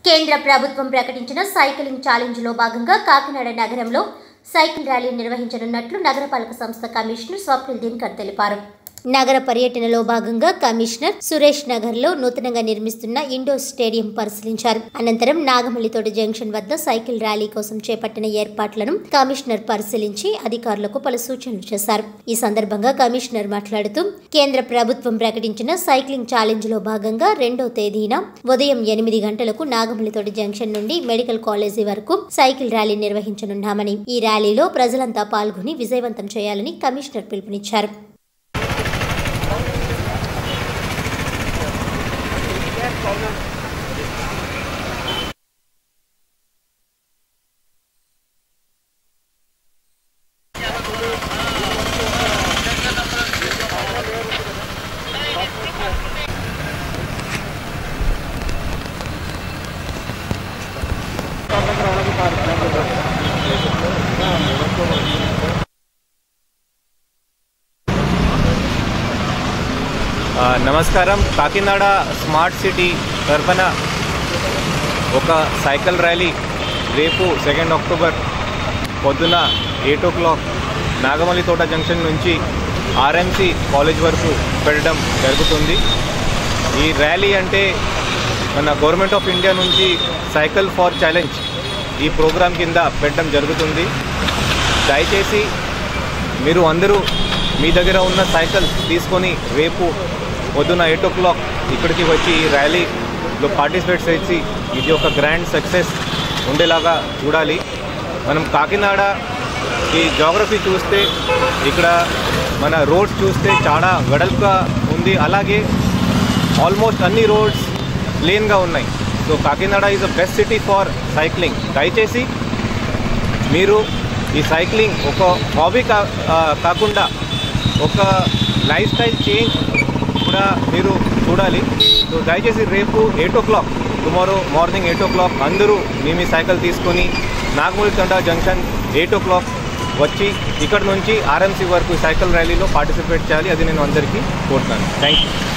కేంద్ర ప్రభుత్వం ప్రకటించిన సైక్లింగ్ ఛాలెంజ్ లో భాగంగా కాకినాడ నగరంలో సైకిల్ ర్యాలీ నిర్వహించనున్నట్లు నగరపాలక సంస్థ కమిషనర్ స్వప్నిల్ దినకర్ తెలిపారు. నగర పర్యటనలో భాగంగా కమిషనర్ సురేష్ నగర్ లో నూతనంగా నిర్మిస్తున్న ఇండోర్ స్టేడియం పరిశీలించారు. అనంతరం నాగమల్లితోట జంక్షన్ వద్ద సైకిల్ ర్యాలీ కోసం చేపట్టిన ఏర్పాట్లను కమిషనర్ పరిశీలించి అధికారులకు పలు సూచనలు చేశారు. ఈ సందర్భంగా కమిషనర్ మాట్లాడుతూ కేంద్ర ప్రభుత్వం ప్రకటించిన సైక్లింగ్ ఛాలెంజ్ లో భాగంగా 2వ తేదీన ఉదయం 8 గంటలకు నాగమల్లితోట జంక్షన్ నుండి మెడికల్ కాలేజీ వరకు సైకిల్ ర్యాలీ నిర్వహించనున్నామని, ఈ ర్యాలీలో ప్రజలంతా పాల్గొని విజయవంతం చేయాలని కమిషనర్ పిలుపునిచ్చారు. నమస్కారం. కాకినాడ స్మార్ట్ సిటీ తరఫున ఒక సైకిల్ ర్యాలీ రేపు 2 అక్టోబర్ పొద్దున 8 o'clock నాగమల్లితోట జంక్షన్ నుంచి ఆర్ఎంసీ కాలేజ్ వరకు పెట్టడం జరుగుతుంది. ఈ ర్యాలీ అంటే మన గవర్నమెంట్ ఆఫ్ ఇండియా నుంచి సైకిల్ ఫర్ ఛాలెంజ్ ఈ ప్రోగ్రాం కింద పెట్టడం జరుగుతుంది. దయచేసి మీరు అందరూ మీ దగ్గర ఉన్న సైకిల్ తీసుకొని రేపు పొద్దున 8 o'clock ఇక్కడికి వచ్చి ఈ ర్యాలీలో పార్టిసిపేట్ చేసి ఇది ఒక గ్రాండ్ సక్సెస్ ఉండేలాగా చూడాలి. మనం కాకినాడ ఈ జాగ్రఫీ చూస్తే ఇక్కడ మన రోడ్స్ చూస్తే చాలా వెడల్పుగా ఉంది, అలాగే ఆల్మోస్ట్ అన్ని రోడ్స్ ప్లేన్గా ఉన్నాయి. So Kakinada is the best city for cycling. దయచేసి మీరు ఈ సైక్లింగ్ ఒక హాబీ కాకుండా ఒక లైఫ్ స్టైల్ చేంజ్ కూడా మీరు చూడాలి. సో దయచేసి రేపు 8 o'clock టుమారో మార్నింగ్ 8 o'clock అందరూ మీ సైకిల్ తీసుకొని నాగమల్లితోట జంక్షన్ 8 o'clock వచ్చి ఇక్కడ నుంచి ఆర్ఎంసీ వరకు సైకిల్ ర్యాలీలో పార్టిసిపేట్ చేయాలి. అది నేను అందరికీ కోరుతాను. Thank you.